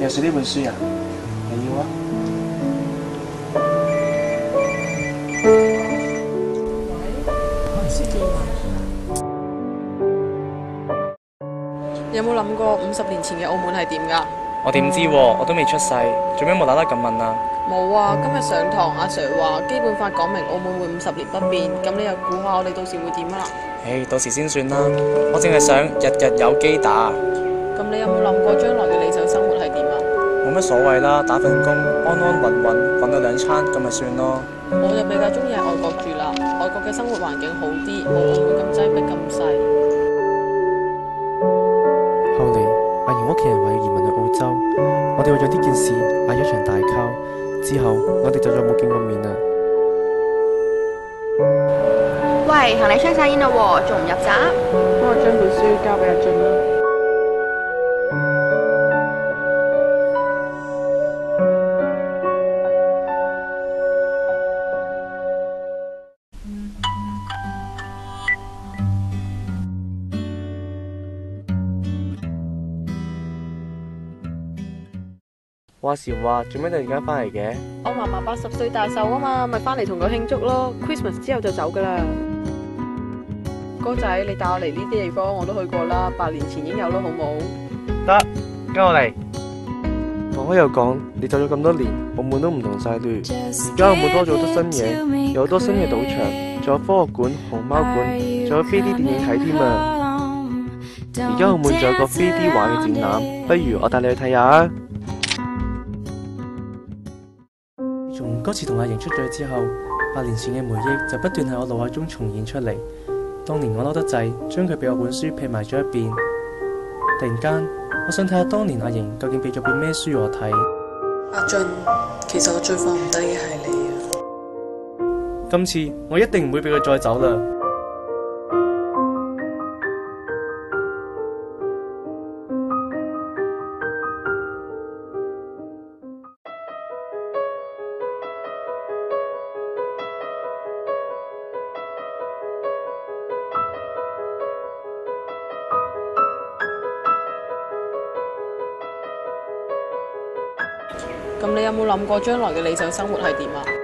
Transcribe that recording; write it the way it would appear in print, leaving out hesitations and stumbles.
是呢本書啊？你要啊？ 有冇諗過50年前嘅澳門係點㗎？ 我點知喎？我都未出世，做咩無啦啦咁問啊？ 冇啊！今日上堂阿 Sir 話基本法講明澳門會50年不變，咁你又估下我哋到時會點啊？ 唉，到時先算啦。我淨係想日日有機打。 咁你有冇諗過將來嘅理想生活係點啊？ 冇乜所謂啦，打份工，安安穩穩，揾到2餐咁咪算咯。 我就比較中意喺外國住啦，外國嘅生活環境好啲，冇澳門咁擠迫咁細。 後嚟阿瑩屋企人話要移民去澳洲，我哋為咗呢件事嗌咗場大交，之後我哋就再冇見過面啦。 喂，行李箱晒煙啦喎，仲唔入閘？ 幫我將本書交俾阿俊啦。 話時話，做咩突然間翻嚟嘅？ 我嫲嫲80歲大壽啊嘛，咪翻嚟同佢慶祝咯。Christmas 之後就走噶啦。哥仔，你帶我嚟呢啲地方我都去過啦，8年前已經有啦，好冇？ 得，跟我嚟。講開又講，你走咗咁多年，澳門都唔同晒嘞。而家澳門多咗好多新嘢，有好多新嘅賭場，仲有科學館、熊貓館，仲有 3D 電影睇添啊！而家澳門仲有個 3D 畫嘅展覽，不如我帶你去睇下啊！從嗰次同阿瑩出咗去之後，8年前嘅回憶就不斷喺我腦海中重現出嚟。當年我嬲得滯，將佢俾我本書撇埋咗一邊。突然間，我想睇下當年阿瑩究竟俾咗本咩書我睇。 阿俊，其實我最放唔低嘅係你啊！ 今次我一定唔會俾佢再走啦。 咁你有冇諗過將來嘅理想生活係點啊？